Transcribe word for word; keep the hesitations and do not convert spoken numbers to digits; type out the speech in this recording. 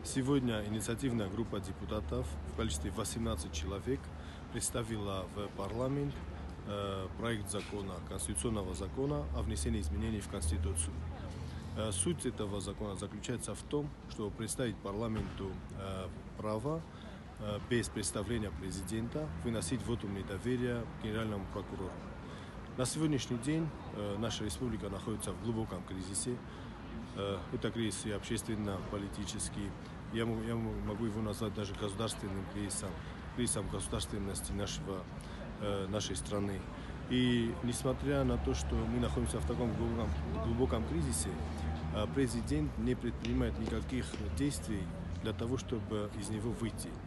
Сегодня инициативная группа депутатов в количестве восемнадцати человек представила в парламент э, проект закона, конституционного закона о внесении изменений в Конституцию. Э, суть этого закона заключается в том, чтобы представить парламенту э, право э, без представления президента выносить вотум недоверия генеральному прокурору. На сегодняшний день э, наша республика находится в глубоком кризисе. Э, это кризис и общественно-политический. Я, я могу его назвать даже государственным кризисом, кризисом государственности нашего, э, нашей страны. И несмотря на то, что мы находимся в таком глубоком, глубоком кризисе, э, президент не предпринимает никаких действий для того, чтобы из него выйти.